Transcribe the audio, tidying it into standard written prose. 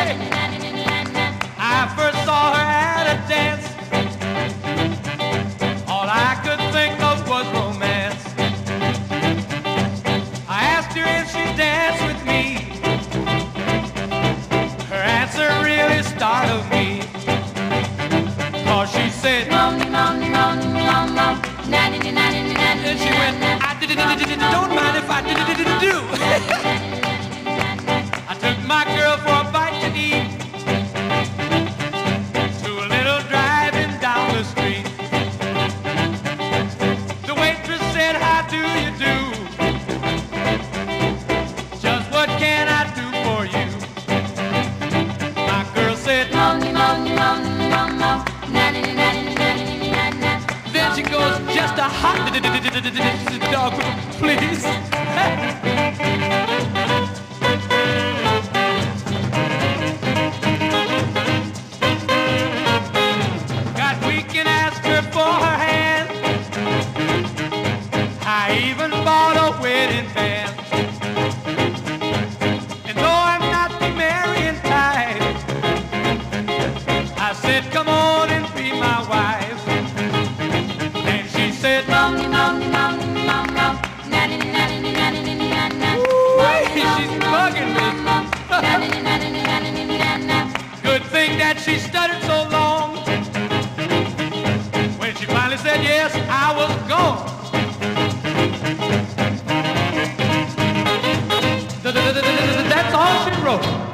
I first saw her at a dance. All I could think of was romance. I asked her if she'd dance with me. Her answer really startled me. Cause she said, and she went, don't mind if I do. I took my girl for a bite to eat, to a little drive-in down the street. The waitress said, how do you do? Just what can I do for you? My girl said, then she goes, just a hot dog, please. Got weak and asked her for her hand. I even bought a wedding band. And though I'm not the marrying type, I said, come on and be my wife. And she said, she's bugging me. Good thing that she stuttered so long. When she finally said yes, I was gone. That's all she wrote.